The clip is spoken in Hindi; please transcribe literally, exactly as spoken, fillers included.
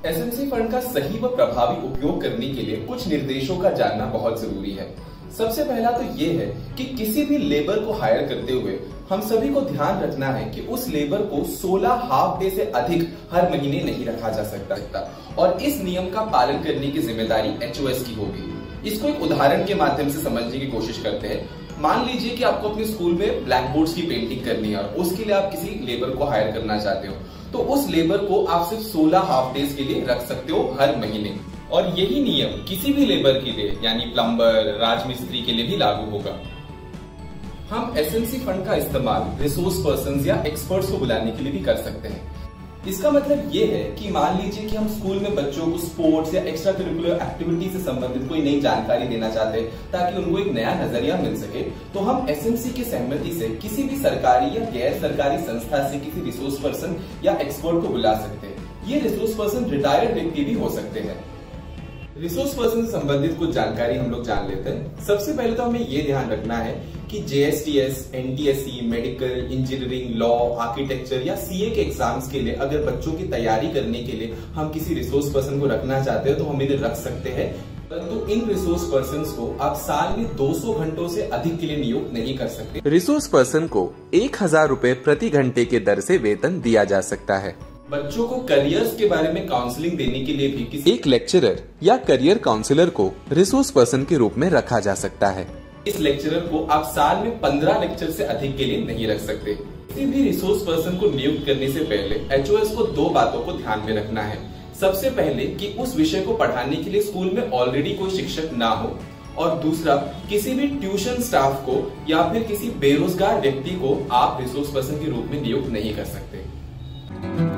एसएमसी फंड का सही व प्रभावी उपयोग करने के लिए कुछ निर्देशों का जानना बहुत जरूरी है। सबसे पहला तो ये है कि किसी भी लेबर को हायर करते हुए हम सभी को ध्यान रखना है कि उस लेबर को सोलह हाफ डे से अधिक हर महीने नहीं रखा जा सकता और इस नियम का पालन करने की जिम्मेदारी एचओएस की होगी। इसको एक उदाहरण के माध्यम से समझने की कोशिश करते हैं। मान लीजिए कि आपको अपने स्कूल में ब्लैक बोर्ड्स की पेंटिंग करनी है और उसके लिए आप किसी लेबर को हायर करना चाहते हो, तो उस लेबर को आप सिर्फ सोलह हाफ डेज के लिए रख सकते हो हर महीने। और यही नियम किसी भी लेबर के लिए यानी प्लम्बर, राजमिस्त्री के लिए भी लागू होगा। हम एसएमसी फंड का इस्तेमाल रिसोर्स पर्संस या एक्सपर्ट्स को बुलाने के लिए भी कर सकते हैं। इसका मतलब ये है कि मान लीजिए कि हम स्कूल में बच्चों को स्पोर्ट्स या एक्स्ट्रा करिकुलर एक्टिविटी से संबंधित कोई नई जानकारी देना चाहते हैं ताकि उनको एक नया नजरिया मिल सके, तो हम एसएमसी की सहमति से किसी भी सरकारी या गैर सरकारी संस्था से किसी रिसोर्स पर्सन या एक्सपर्ट को बुला सकते हैं। ये रिसोर्स पर्सन रिटायर्ड व्यक्ति भी हो सकते हैं। रिसोर्स पर्सन से संबंधित कुछ जानकारी हम लोग जान लेते हैं। सबसे पहले तो हमें ये ध्यान रखना है कि JSTS, NTSC, medical, engineering, law, architecture या सीए के एग्जाम्स के लिए अगर बच्चों की तैयारी करने के लिए हम किसी रिसोर्स पर्सन को रखना चाहते हैं तो हम इन्हें रख सकते हैं, परंतु इन रिसोर्स पर्सन को आप साल में दो सौ घंटों से अधिक के लिए नियुक्त नहीं कर सकते। रिसोर्स पर्सन को एक हजार रूपए प्रति घंटे के दर से वेतन दिया जा सकता है। बच्चों को करियर्स के बारे में काउंसलिंग देने के लिए भी किसी एक लेक्चरर या करियर काउंसलर को रिसोर्स पर्सन के रूप में रखा जा सकता है। इस लेक्चरर को आप साल में पंद्रह लेक्चर से अधिक के लिए नहीं रख सकते। किसी भी रिसोर्स पर्सन को नियुक्त करने से पहले एचओएस को दो बातों को ध्यान में रखना है। सबसे पहले कि उस विषय को पढ़ाने के लिए स्कूल में ऑलरेडी कोई शिक्षक ना हो, और दूसरा किसी भी ट्यूशन स्टाफ को या फिर किसी बेरोजगार व्यक्ति को आप रिसोर्स पर्सन के रूप में नियुक्त नहीं कर सकते।